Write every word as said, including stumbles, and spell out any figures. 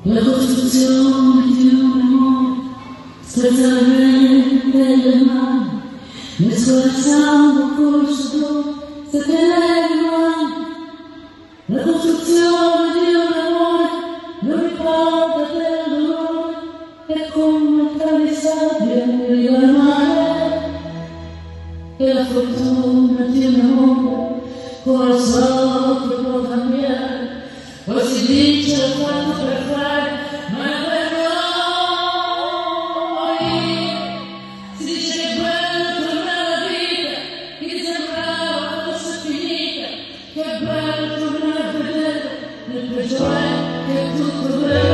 la costruzione di un amore, strettamente le mani, mescolando col sudore, se te ne rimani. La costruzione di un amore non ricorda del dolore, è come tra le sabbie nel mare. E la fortuna di un amore con il soldo può cambiare, poi si dice quanto per fare, ma è per noi. Si dice che bello tornare alla vita, che sembrava fosse finita, che bello tornare a vedere, nel peggiore che tutto vero.